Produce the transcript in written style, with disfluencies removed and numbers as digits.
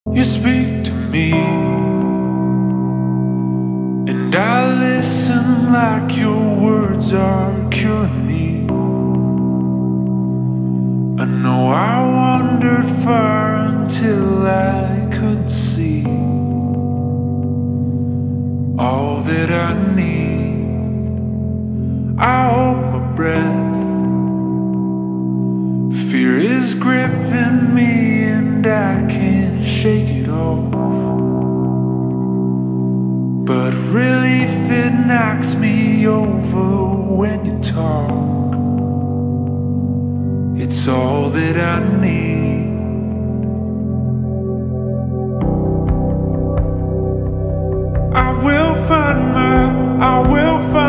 You speak to me, and I listen like your words are curing me. I know I wandered far until I could see all that I need. I hold my breath. Fear is gripping me and I can't shake it off. But relief, it knocks me over when you talk. It's all that I need. I will find